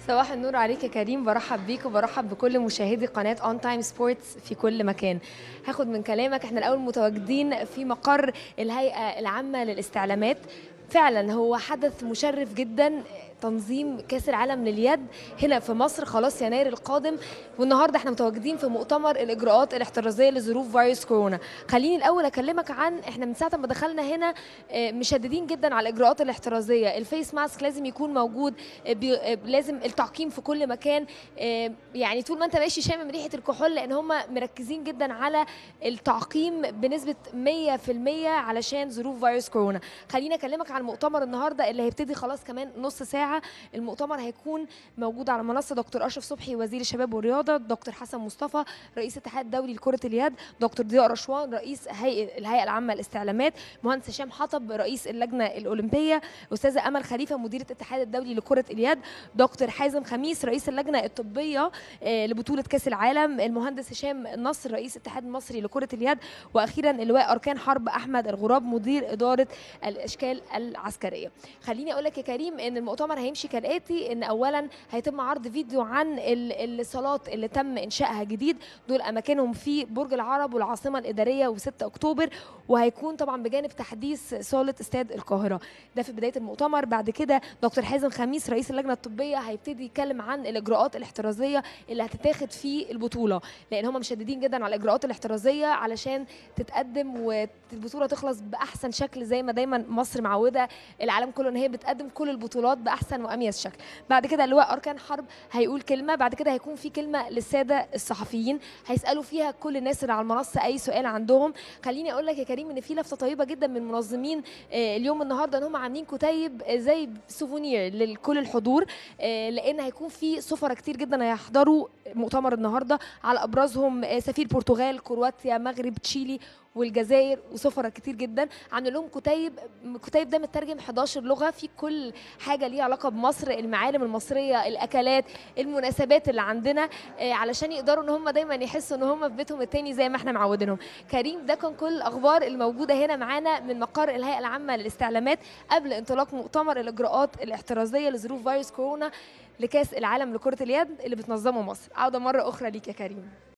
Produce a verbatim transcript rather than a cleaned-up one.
صباح النور عليك يا كريم، برحب بيك وبرحب بكل مشاهدي قناة اون تايم سبورتس في كل مكان. هاخد من كلامك، احنا الاول متواجدين في مقر الهيئة العامة للاستعلامات. فعلا هو حدث مشرف جدا، تنظيم كاس العالم لليد هنا في مصر خلاص يناير القادم، والنهارده احنا متواجدين في مؤتمر الاجراءات الاحترازيه لظروف فيروس كورونا. خليني الاول اكلمك عن احنا من ساعه ما دخلنا هنا آه، مشددين جدا على الاجراءات الاحترازيه. الفيس ماسك لازم يكون موجود، آه، بي- آه، لازم التعقيم في كل مكان، آه، يعني طول ما انت ماشي شامم ريحه الكحول، لان هم مركزين جدا على التعقيم بنسبه مية في المية علشان ظروف فيروس كورونا. خليني اكلمك عن المؤتمر النهارده اللي هيبتدي خلاص كمان نص ساعه. المؤتمر هيكون موجود على منصه دكتور اشرف صبحي وزير الشباب والرياضه، دكتور حسن مصطفى رئيس الاتحاد الدولي لكره اليد، دكتور ضياء رشوان رئيس هيئه الهيئه العامه للاستعلامات، مهندس هشام حطب رئيس اللجنه الاولمبيه، استاذه امل خليفه مديره الاتحاد الدولي لكره اليد، دكتور حازم خميس رئيس اللجنه الطبيه آه، لبطوله كاس العالم، المهندس هشام نصر رئيس الاتحاد المصري لكره اليد، واخيرا اللواء اركان حرب احمد الغراب مدير اداره الاشكال العسكريه. خليني اقول لك يا كريم ان المؤتمر هيمشي كالاتي: ان اولا هيتم عرض فيديو عن ال- الصالات اللي تم انشائها جديد، دول اماكنهم في برج العرب والعاصمه الاداريه و6 اكتوبر، وهيكون طبعا بجانب تحديث صاله استاد القاهره. ده في بدايه المؤتمر. بعد كده دكتور حازم خميس رئيس اللجنه الطبيه هيبتدي يتكلم عن الاجراءات الاحترازيه اللي هتتاخد في البطوله، لان هم مشددين جدا على الاجراءات الاحترازيه علشان تتقدم والبطوله تخلص باحسن شكل، زي ما دايما مصر معوده العالم كله ان هي بتقدم كل البطولات باحسن واميز شكل. بعد كده اللواء اركان حرب هيقول كلمه، بعد كده هيكون في كلمه للساده الصحفيين هيسالوا فيها كل الناس اللي على المنصه اي سؤال عندهم. خليني اقول لك يا كريم ان في لفته طيبه جدا من منظمين آه، اليوم النهارده، ان هم عاملين كتيب آه، زي سوفونير لكل الحضور، آه، لان هيكون في سفراء كتير جدا هيحضروا مؤتمر النهارده، على ابرزهم آه، سفير البرتغال، كرواتيا، مغرب، تشيلي والجزائر، وسفراء كتير جدا. عاملين لهم كتيب، الكتيب ده مترجم حداشر لغه، في كل حاجه ليها علاقه بمصر، المعالم المصريه، الاكلات، المناسبات اللي عندنا، آه، علشان يقدروا ان هم دايما يحسوا ان هم في بيتهم التاني زي ما احنا معودينهم. كريم، ده كان كل الاخبار الموجوده هنا معانا من مقر الهيئه العامه للاستعلامات قبل انطلاق مؤتمر الاجراءات الاحترازيه لظروف فيروس كورونا لكاس العالم لكره اليد اللي بتنظمه مصر. عوده مره اخرى ليك يا كريم.